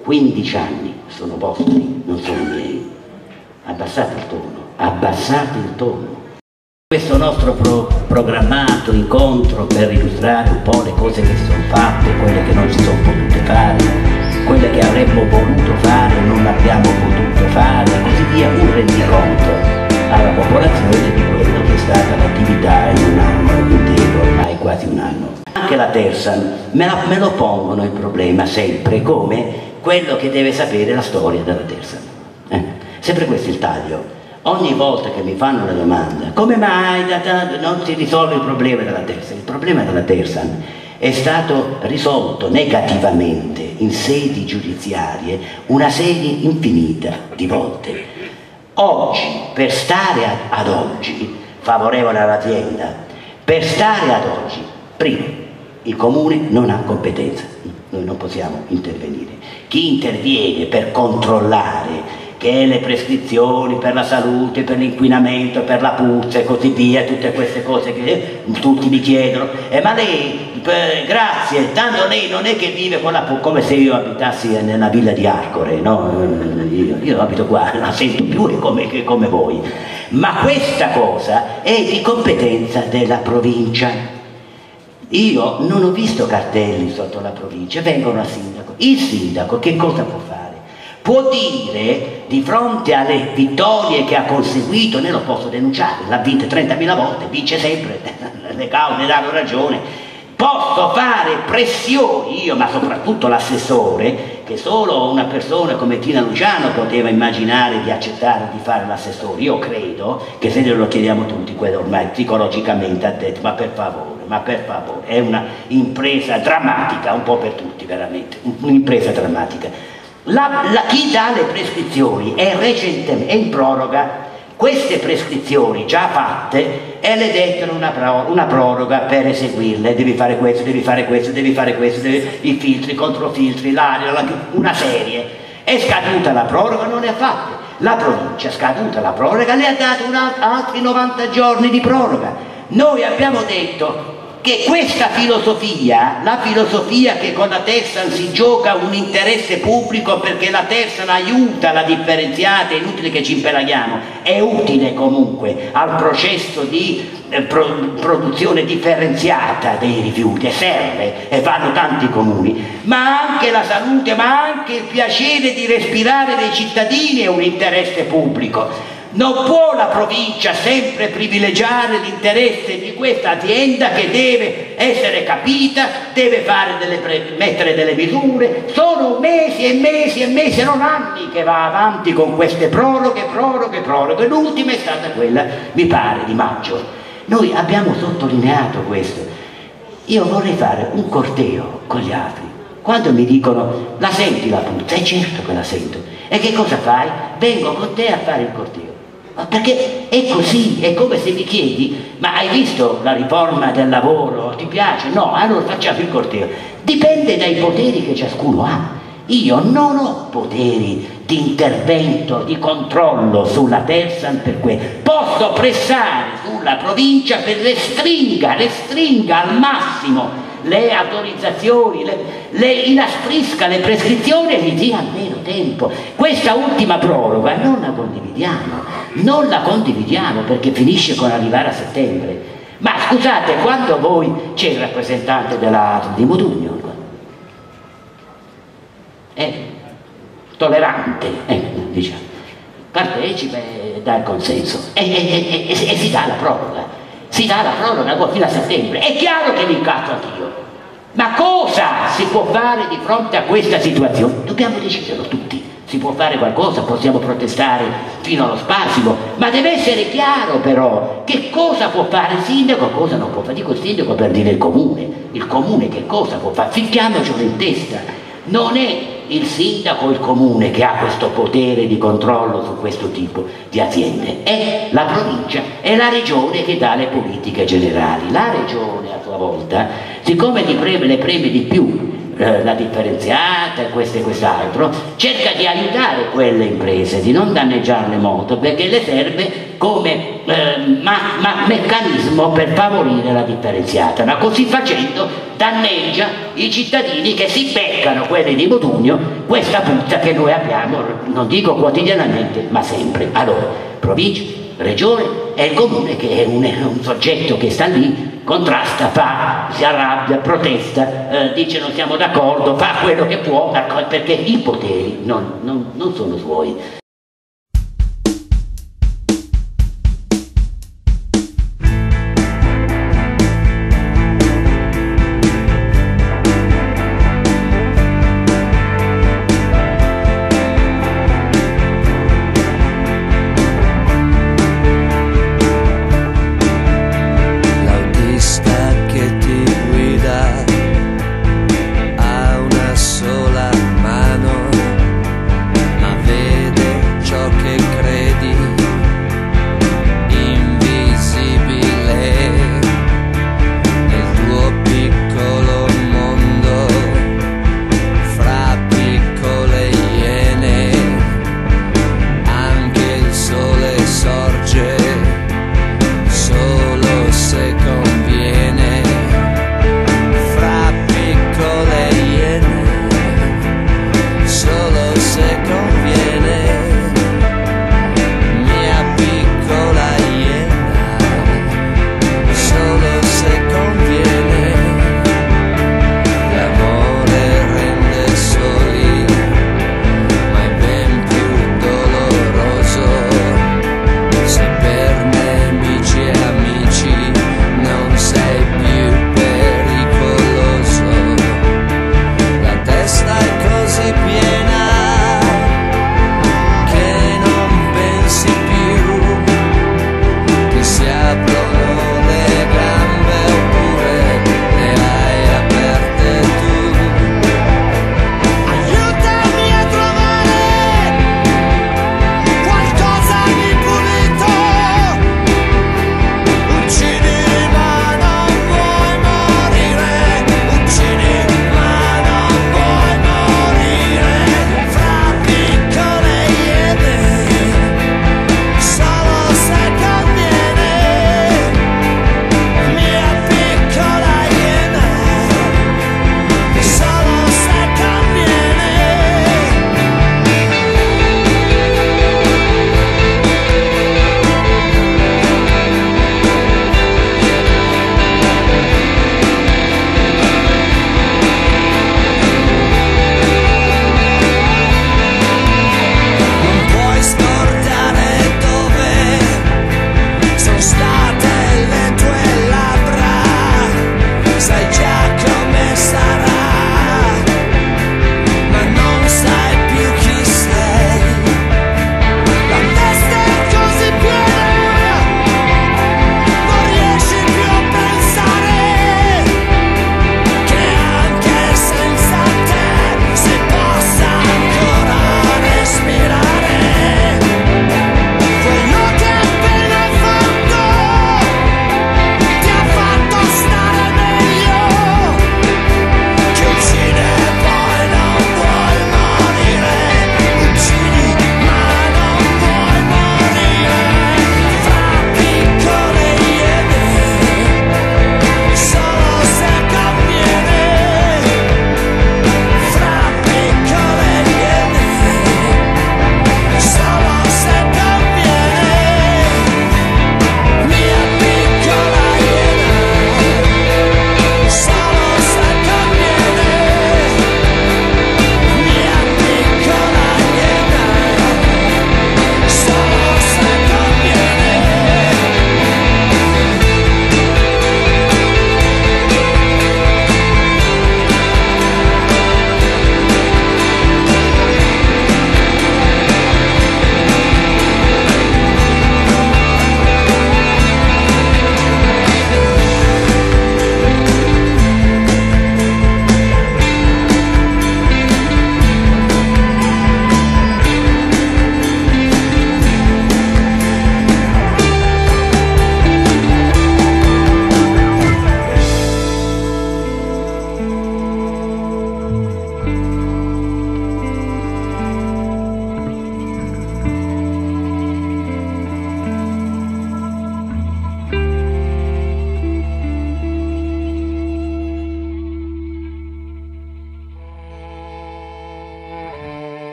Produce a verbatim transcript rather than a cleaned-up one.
quindici anni sono vostri, non sono miei. Abbassate il tono, abbassate il tono. Questo nostro pro programmato incontro per illustrare un po' le cose che si sono fatte, quelle che non si sono potute fare, quelle che avremmo voluto fare e non abbiamo potuto fare, e così via, un rendiconto alla popolazione di quello che è stata l'attività in un anno intero, ormai quasi un anno. Anche la Tersan me, la, me lo pongono il problema sempre come quello che deve sapere la storia della Tersan. Eh? Sempre questo il taglio. Ogni volta che mi fanno la domanda come mai da, da, non si risolve il problema della Tersan, il problema della Tersan è stato risolto negativamente in sedi giudiziarie una serie infinita di volte. Oggi, per stare ad, ad oggi, favorevole all'azienda, per stare ad oggi, prima, il comune non ha competenza, noi non possiamo intervenire. Chi interviene per controllare che le prescrizioni per la salute, per l'inquinamento, per la puzza e così via, tutte queste cose che tutti mi chiedono, eh, ma lei, eh, grazie, tanto lei non è che vive con la come se io abitassi nella villa di Arcore, no? Io, io abito qua, non la sento più come, che come voi, ma questa cosa è di competenza della provincia. Io non ho visto cartelli sotto la provincia, vengono al sindaco. Il sindaco che cosa può fare? Può dire, di fronte alle vittorie che ha conseguito, ne lo posso denunciare, l'ha vinta trentamila volte, vince sempre, le cause danno ragione, posso fare pressioni, io ma soprattutto l'assessore, che solo una persona come Tina Luciano poteva immaginare di accettare di fare l'assessore. Io credo che se lo chiediamo tutti, quello ormai psicologicamente ha detto, ma per favore, ma per favore, è una impresa drammatica, un po' per tutti veramente, un'impresa drammatica. La, la, chi dà le prescrizioni è, recentemente, è in proroga queste prescrizioni già fatte e le dettano una, pro, una proroga per eseguirle, devi fare questo, devi fare questo, devi fare questo, devi, i filtri, i controfiltri, l'aria, una serie. È scaduta la proroga, non ne ha fatte. La provincia è scaduta la proroga, le ha dato una, altri novanta giorni di proroga. Noi abbiamo detto che questa filosofia, la filosofia che con la Tersan si gioca un interesse pubblico perché la Tersan aiuta la differenziata, è inutile che ci impelaghiamo, è utile comunque al processo di eh, pro, produzione differenziata dei rifiuti, e serve, e fanno tanti comuni, ma anche la salute, ma anche il piacere di respirare dei cittadini è un interesse pubblico. Non può la provincia sempre privilegiare l'interesse di questa azienda che deve essere capita, deve fare delle mettere delle misure. Sono mesi e mesi e mesi, non anni che va avanti con queste proroghe, proroghe, proroghe. L'ultima è stata quella, mi pare, di maggio. Noi abbiamo sottolineato questo. Io vorrei fare un corteo con gli altri. Quando mi dicono, la senti la puzza? E certo che la sento. E che cosa fai? Vengo con te a fare il corteo. Perché è così, è come se mi chiedi, ma hai visto la riforma del lavoro, ti piace? No, allora facciamo il corteo. Dipende dai poteri che ciascuno ha. Io non ho poteri di intervento, di controllo sulla Tersan per questo. Posso pressare sulla provincia per restringa, restringa al massimo le autorizzazioni, le, le inasprisca le prescrizioni e gli dia almeno tempo. Questa ultima proroga non la condividiamo, non la condividiamo perché finisce con arrivare a settembre. Ma scusate, quando voi c'è il rappresentante della, di Modugno, è tollerante, eh, diciamo, partecipa e dà il consenso e, e, e, e, e si dà la proroga. Si dà la proroga fino a settembre. È chiaro che mi incazzo anch'io. Ma cosa si può fare di fronte a questa situazione? Dobbiamo deciderlo tutti. Si può fare qualcosa, possiamo protestare fino allo spasimo, ma deve essere chiaro però che cosa può fare il sindaco e cosa non può fare. Dico il sindaco per dire il comune. Il comune che cosa può fare? Ficchiamocelo in testa. Non è il sindaco o il comune che ha questo potere di controllo su questo tipo di aziende, è la provincia, è la regione che dà le politiche generali. La regione a sua volta, siccome ti preme, le preme di più eh, la differenziata, questo e quest'altro, cerca di aiutare quelle imprese, di non danneggiarle molto, perché le serve come eh, ma, ma meccanismo per favorire la differenziata, ma così facendo danneggia i cittadini che si beccano, quelli di Modugno, questa puzza che noi abbiamo, non dico quotidianamente, ma sempre. Allora, provincia, regione e il comune, che è un, un soggetto che sta lì, contrasta, fa, si arrabbia, protesta, eh, dice non siamo d'accordo, fa quello che può, perché i poteri non, non, non sono suoi.